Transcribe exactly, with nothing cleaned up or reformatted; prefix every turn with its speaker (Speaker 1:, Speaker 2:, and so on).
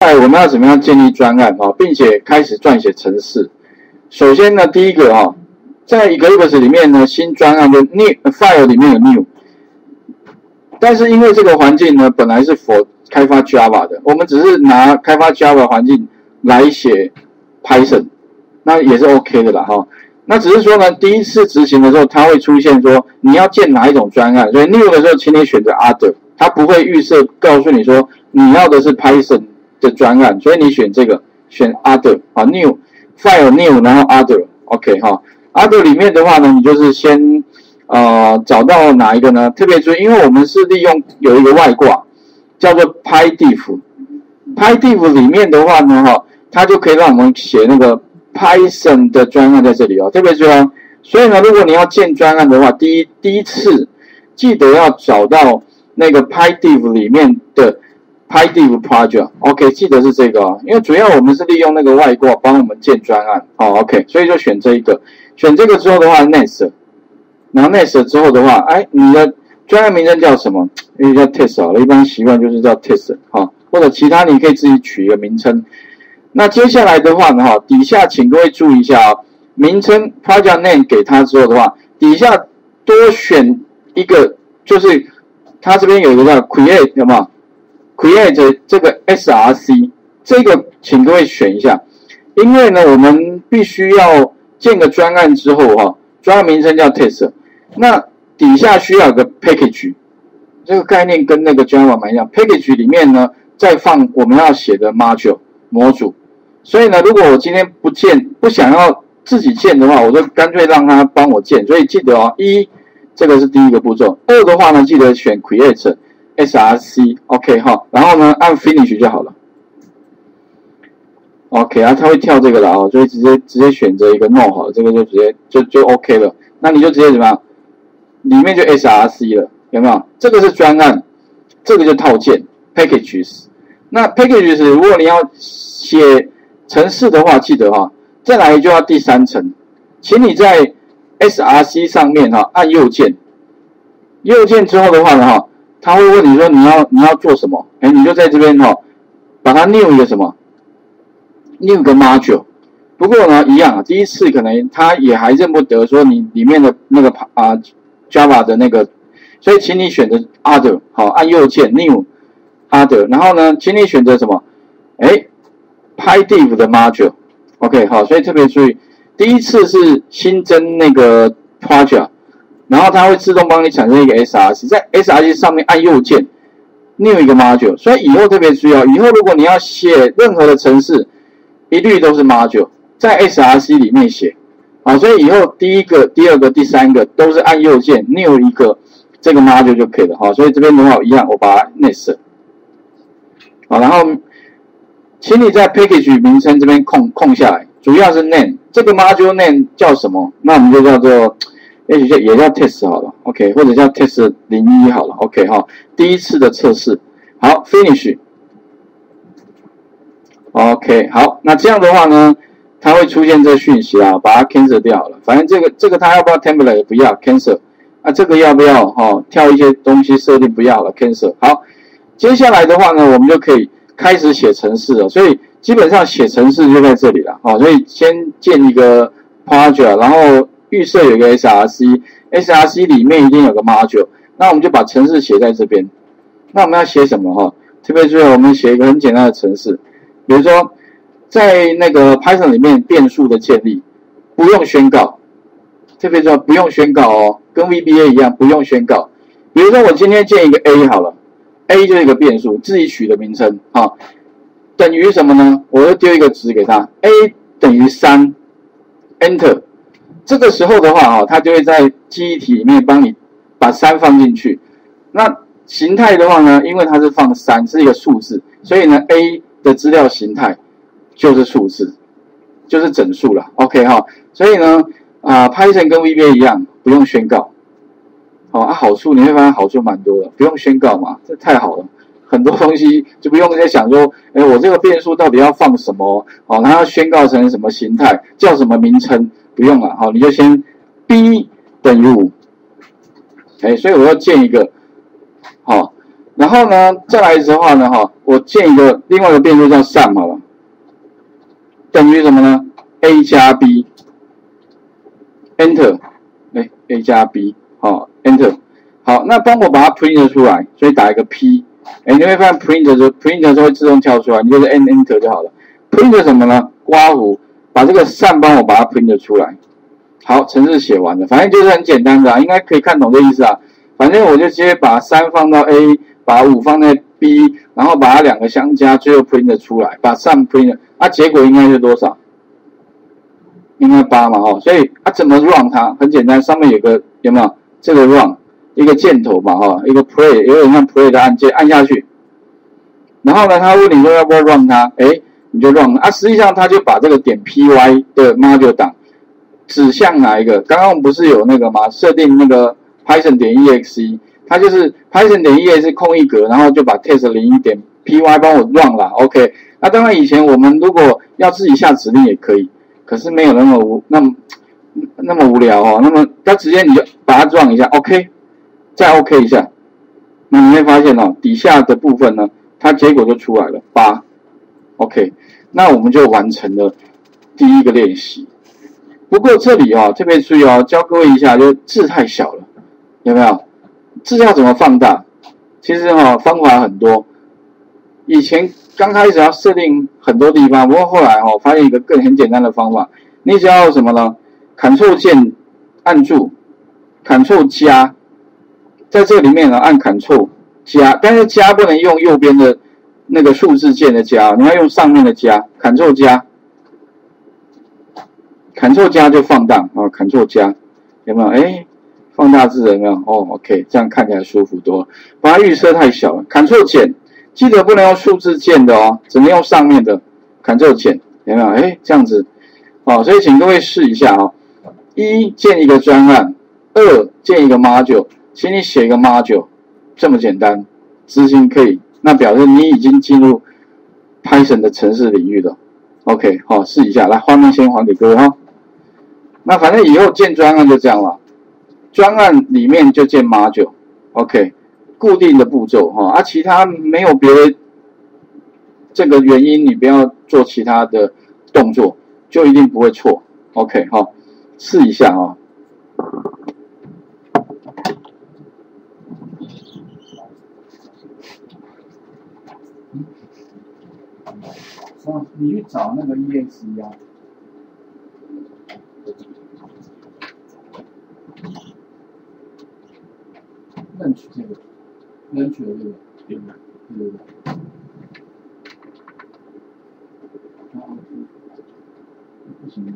Speaker 1: 来我们要怎么样建立专案啊，并且开始撰写程式？首先呢，第一个啊，在 Eclipse 里面呢，新专案的 new file 里面有 new， 但是因为这个环境呢，本来是 for 开发 Java 的，我们只是拿开发 Java 环境来写 Python， 那也是 OK 的啦哈。那只是说呢，第一次执行的时候，它会出现说你要建哪一种专案，所以 new 的时候，请你选择 other， 它不会预设告诉你说你要的是 Python 的专案，所以你选这个，选 other 啊 new file new， 然后 other OK 哈 other 里面的话呢，你就是先呃找到哪一个呢？特别注意，因为我们是利用有一个外挂叫做 PyDiff，PyDiff 里面的话呢哈，它就可以让我们写那个 Python 的专案在这里哦，特别注意哦。所以呢，如果你要建专案的话，第一第一次记得要找到那个 PyDiff 里面的 PyDiff project，OK， 记得是这个哦，因为主要我们是利用那个外挂帮我们建专案哦 ，OK， 所以就选这一个，选这个之后的话 ，next， 然后 next 之后的话，哎，你的专案名称叫什么？因为叫 test 好了，一般习惯就是叫 test 哈，或者其他你可以自己取一个名称。那接下来的话呢，哈，底下请各位注意一下哦，名称 project name 给它之后的话，底下多选一个，就是它这边有一个叫 create， 有没有 ？create 这个 S R C， 这个请各位选一下，因为呢，我们必须要建个专案之后哈，专案名称叫 test， 那底下需要有个 package， 这个概念跟那个 Java 蛮一样 ，package 里面呢再放我们要写的 module 模组。所以呢，如果我今天不建，不想要自己建的话，我就干脆让他帮我建。所以记得哦，一这个是第一个步骤。二的话呢，记得选 create S R C OK 哈，然后呢按 finish 就好了。OK 啊，他会跳这个了哦，所以直接直接选择一个 no 好了，这个就直接就就 OK 了。那你就直接怎么样？里面就 S R C 了，有没有？这个是专案，这个就套件 packages。那 packages 如果你要写程式的话，记得哈，再来就要第三层，请你在 S R C 上面哈按右键，右键之后的话呢哈，他会问你说你要你要做什么？哎，你就在这边哈，把它 new 一个什么 ，new 个 module。不过呢，一样啊，第一次可能他也还认不得说你里面的那个啊 Java 的那个，所以请你选择 other， 好，按右键 new other， 然后呢，请你选择什么？哎。PyDiff 的 module，OK， 好，所以特别注意，第一次是新增那个 project， 然后它会自动帮你产生一个 S R C， 在 S R C 上面按右键 new 一个 module， 所以以后特别注意哦，以后如果你要写任何的程式，一律都是 module， 在 S R C 里面写，好，所以以后第一个、第二个、第三个都是按右键 new 一个这个 module 就可以了，好，所以这边的话一样，我把它 next， 好，然后。请你在 package 名称这边空空下来，主要是 name， 这个 module name 叫什么？那我们就叫做，也许也叫 test 好了 ，OK， 或者叫 test 零一好了 ，OK 哈，第一次的测试，好 finish，OK， 好，那这样的话呢，它会出现这个讯息啊，把它 cancel 掉好了，反正这个这个它要不要 template 不要 cancel， 啊这个要不要哦，跳一些东西设定不要了 cancel， 好，接下来的话呢，我们就可以。开始写程式了，所以基本上写程式就在这里了，哦，所以先建一个 project， 然后预设有一个 S R C，S R C 里面一定有个 module， 那我们就把程式写在这边。那我们要写什么哈？特别是我们写一个很简单的程式，比如说在那个 Python 里面变数的建立不用宣告，特别说不用宣告哦，跟 V B A 一样不用宣告。比如说我今天建一个 A 好了。A 就是一个变数，自己取的名称啊，等于什么呢？我就丢一个值给他 ，A 等于三 ，Enter。这个时候的话啊，它就会在记忆体里面帮你把三放进去。那形态的话呢，因为它是放三，是一个数字，所以呢 ，A 的资料形态就是数字，就是整数了。OK 哈，所以呢，啊 ，Python 跟 V B A 一样，不用宣告。哦啊，好处你会发现好处蛮多的，不用宣告嘛，这太好了。很多东西就不用在想说，哎，我这个变数到底要放什么？哦，它要宣告成什么形态，叫什么名称？不用了，好，你就先 b 等于五，哎，所以我要建一个，好， 然后呢，再来的话呢，哈，我建一个另外一个变数叫 sum 好了，等于什么呢 ？a 加 b，enter， 哎 ，a 加 b， 好 ，enter， 好，那帮我把它 print 出来，所以打一个 p， 哎，你会发现 print 就 print 就会自动跳出来，你就是按 enter 就好了。print 什么呢？刮弧，把这个 sum 帮我把它 print 出来。好，程式写完了，反正就是很简单的啊，应该可以看懂这意思啊。反正我就直接把三放到 A， 把五放在 B， 然后把它两个相加，最后 print 出来，把 sum print， 啊，结果应该是多少？应该八嘛，哦，所以啊怎么 run 它？很简单，上面有个有没有这个 run 一个箭头嘛，哈，一个 play， 有点像 play 的按键，按下去。然后呢，他问你说要不要 run 它，哎，你就 run 啊，实际上他就把这个点 py 的 module 档指向哪一个？刚刚我们不是有那个吗？设定那个 Python 点 exe， 它就是 Python 点 exe 空一格，然后就把 test 零一点 py 帮我 run 啦 OK， 那当然以前我们如果要自己下指令也可以，可是没有那么无那么那么无聊哦。那么它直接你就把它 run 一下 OK， 再 OK 一下，那你会发现哦，底下的部分呢，它结果就出来了八 OK， 那我们就完成了第一个练习。不过这里哦，特别注意哦，教各位一下，就字太小了，有没有？字要怎么放大？其实哈、哦，方法很多。以前刚开始要设定很多地方，不过后来哦，发现一个更很简单的方法，你只要什么呢 ？Ctrl 键按住 ，Ctrl 加，在这里面呢按 Ctrl 加，但是加不能用右边的那个数字键的加，你要用上面的加 ，Ctrl 加。Ctrl 加就放大啊 ，Ctrl 加有没有？哎，放大字有没有？哦 ，OK， 这样看起来舒服多了。把它预设太小了 ，Ctrl 减，记得不能用数字键的哦，只能用上面的 Ctrl 减，有没有？哎，这样子，哦，所以请各位试一下啊、哦。一建一个专案，二建一个 module， 请你写一个 module， 这么简单，执行可以，那表示你已经进入 Python 的程式领域了。OK， 好、哦，试一下，来，画面先还给各位哈、哦。那反正以后建专案就这样了，专案里面就建 module，OK， 固定的步骤哈，啊，其他没有别的这个原因，你不要做其他的动作，就一定不会错 ，OK 哈，试一下哈。哦，你去找那个 E X E 啊。认取这个，认取的这个，对不对？对对对。啊，不行。